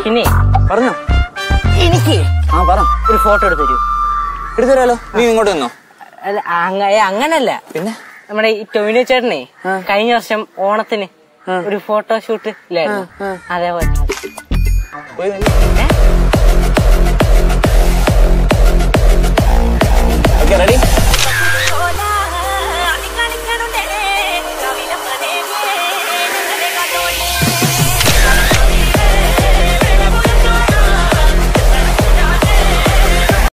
പിന്നെ പറഞ്ഞോ. എനിക്ക് പറ. ഒരു ഫോട്ടോ എടുത്തരൂ. എടുത്തരാലോ. നീ ഇങ്ങോട്ട് നിന്നോ. അങ്ങനല്ല, പിന്നെ നമ്മുടെ ഈ ടൊവിനോ ചേട്ടനെ കഴിഞ്ഞ വർഷം ഓണത്തിന് ഒരു ഫോട്ടോഷൂട്ട് ഇല്ലായിരുന്നു, അതേപോലെ.